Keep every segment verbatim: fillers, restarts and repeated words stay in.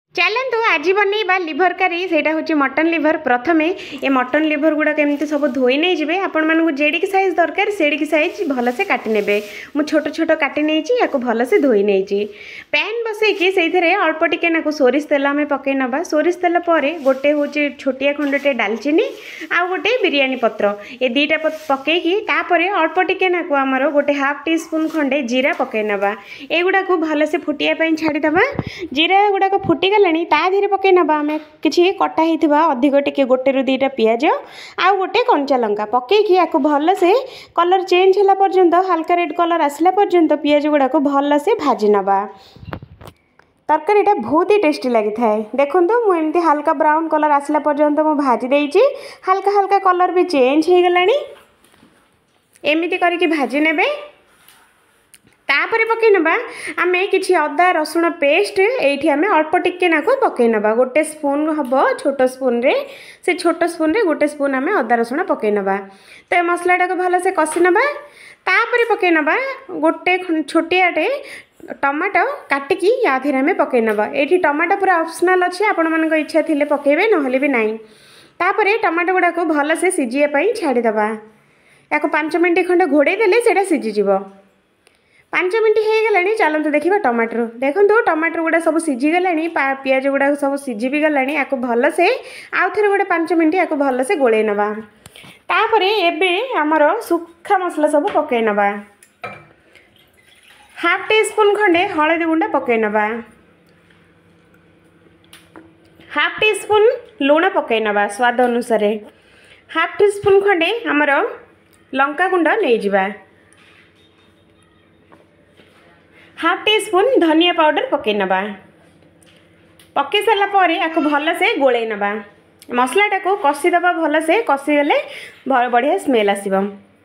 चलतु आज बनइबा लिभर करी सेटा हूँ मटन लिभर। प्रथमे ये मटन लिभर गुड़ा केमती सब धोई नहीं जाए आपण मानक जेडिक साइज दरकार सेडिक साइज भलसे काटि नेबे। मु छोट छोट काटि नहीं या भलसे धोई नहीं पैन बसैकी से अल्प टिके नाकु सोरिष तेल आम पकई नवा। सोरिष तेल पर गोटे हूँ छोटिया खंडटे डालचीनी आउ गोटे बिरियानी पत्र ये दीटा पकईकी तापर अल्प टिके नाकु आमर गोटे हाफ टी स्पून खंडे जीरा पकई नवा। एगुड़ा भलसे फुटिया छाड़ीदबा। जीरा गुड़ाक फुटी ताधीरे पकई नवा आम कि कटा होता अधिक टिके गोटे रु दुईटा पियाज आउ गोटे कंचा लंका पकईकी या भलसे कलर चेंज होला पर्यंत हल्का रेड कलर आसला पर्यंत पियाज गुड़ाक भलसे भाजी नवा। तरकारीटा बहुत ही टेस्टी लगी थाए। देखो मुझे हल्का ब्राउन कलर आसला पर्यंत मु भाजी देइछि। हल्का हल्का कलर भी चेंज हो गलानी। एमिति करके भाजी नेबे। तापर पकई नवा आम कि अदा रसुण पेस्ट ये आम अल्प टिके नाकु पकई नवा। गोटे स्पून हम छोट स्पून रे से छोट स्पून रे गोटे स्पून आम अदा रसुण पकई नवा। तो मसलाटा को भलसे कषि नवा। तापर पकई नवा गोटे छोटियाटे टमाटो काटिकी या आम पकई नवा। ये टमाटो पूरा ऑप्शनल अच्छे आपण मान इच्छा थिले पकेबे नहले भी नहीं। तापर टमाटो गुड़ा को भलसे सिझिया छाड़ीदबा। या पाँच मिनट खंडे घोड़े देले सेटा सिझीजिव। पाँच मिनट हो गलानी। चलते देखा टमाटर। देखो टमाटर गुड़ा सब सीझीगला पियाज गुड़ा सब सीझी भी गला या भलसे आउ थे गोटे पाँच मिनट या भलसे गोले नवा। तापर एबे आमर सुखा मसला सब पकई नवा। हाफ टी स्पून खंडे हलदी गुंडा पकई नवा। हाफ टी स्पून लुण पकई नवा स्वाद अनुसार। हाफ टी स्पून खंडे आमर लंका गुंड नहीं जिबा। हाफ टी स्पून धनिया पाउडर पकई नवा। पकई सारा पर या भलसे गोले नवा। मसलाटा को कषिदबा भलसे कषिगले बढ़िया स्मेल आसब।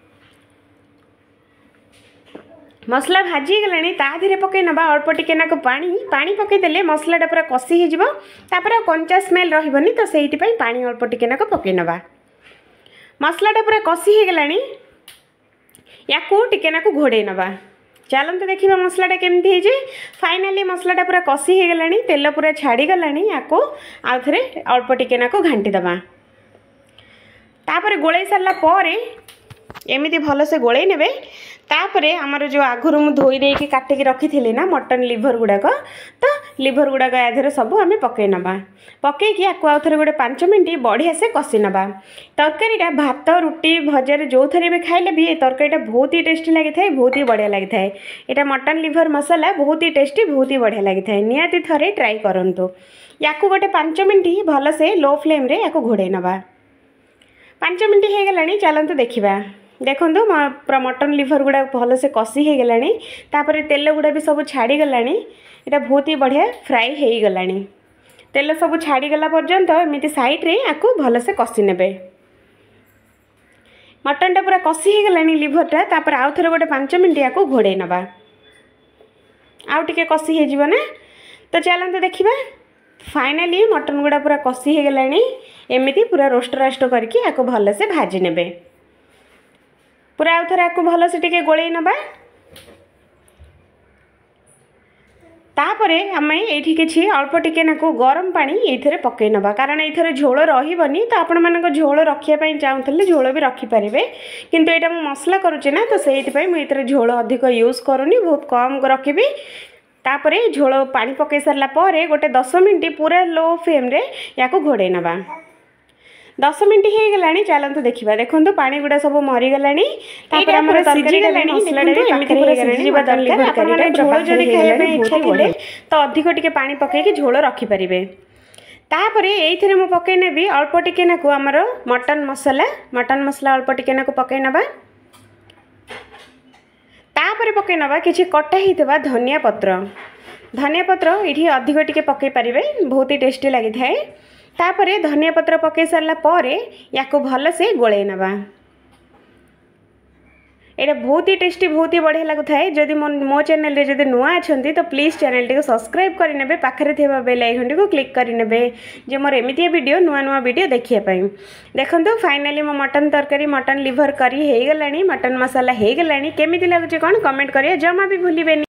मसला भाजी गलानी ताधीरे पकई नवा अल्प टिके नाकु पानी पानी पकईदेले मसलाटा पूरा कषि हो तापर कंचा स्मेल रही तो से पानी अल्प टिके नाकु पकई नवा। मसलाटा पूरा कषि हो गलानी या टिके नाकु घोड़े नवा। चलते देखा मसलाटा केमती है। फाइनाली मसलाटा पूरा कषि हो गलानी तेल पूरा छाड़ी गलानी या आउ थे अल्प टिके नाकु घांटीदबा। तापर गोले सारा पर एमती भलसे गोले नेबे। तापर आमर जो आगुरी मु धोई देकी काटिकी रखी थी ना मटन लिभर गुड़ाक तो लिभर गुड़ाक यादेर सब आम पकई नवा। पकईकी आउ थे गोटे पाँच मिनट बढ़िया से कषि नवा। तरकारीटा भात रुटी भजार जो थे भी खाइले भी ये तरकारीटा बहुत ही टेस्टी लगी थाए। बहुत ही बढ़िया लगी थाए। यहाँ मटन लिभर मसला बहुत ही टेस्टी बहुत ही बढ़िया लगी थाए। निहाती थरे ट्राई करंतु। या गोटे पाँच मिनट भलसे लो फ्लेम रे या घोड़े नवा। पाँच मिनट हो गलानी। चलतु देखा देखो पूरा मटन लिभर गुड़ा भलसे कषि हो गलानी। तापर तेल गुड़ा भी सब छाड़ी गलानी। यहाँ बहुत ही बढ़िया फ्राई हो गलानी। तेल सब छाड़ीगला पर्यंत एमती साइड रे या भलसे कषि नेबे। मटनटा पूरा कषि हो गलानी लिभरटा। तापर आउ थे गोटे पाँच मिनट या घोड़े नवा। आउ टिके कषि हो ना। तो चलते देखा फाइनाली मटन गुड़ा पूरा कषि हो गलानी। एमती पूरा रोस्ट रास्ट करके या भलसे भाजी नेबे। पूरा आउ थे आपको भलसे टिके गोले नवा। तापर आम ये कि अल्प टिके नाकु गरम पानी ये पकई नवा। कारण ये झोल रही तो आपण मान झोल रखापी चाहूले झोल भी रखिपारे। किंतु यहाँ मुझे मसला करुचे ना तो से मुझे झोल अधिक यूज करूनी बहुत कम रखी। तापर झोल पानी पकई सारा पर गोटे दस मिनट पूरा लो फ्लेम रे या घोड़े नवा। दस मिनट हो गलानी। चलतु देखा देखो पानी गुड़ा सब मरीगला। तो अधिक टिके पानी पकईकी झोल रखिपारे। तापर ये मुझे पकई नेबी अल्प टिके नाकु आमर मटन मसला। मटन मसला अल्प टिके नाकु पकई नवा। तापर पकई नवा किछि कटा हितबा धनिया पत्र। धनिया पत्र ये अधिक टिके पकई पारिबे बहुत ही टेस्टी लगी थाए। तापर धनिया पत्र पकई सारा पर या भलसे गोले नवा। ये बहुत ही टेस्टी बहुत ही बढ़िया लगुता है। जदि मो मो चैनल रे जदि नुआ अच्छा तो प्लीज़ चैनल टी को सब्सक्राइब करने पाखे थे बेल आइकन को क्लिक करने जे मोर एमती वीडियो नुआ नुआ वीडियो देखापी। देखो फाइनाली मो मटन तरकारी मटन लिभर करी हो गलानी। मटन मसाला हो गलानी। केमिति लगुच कौन कमेंट करिए जमा भी भूलिबेनी।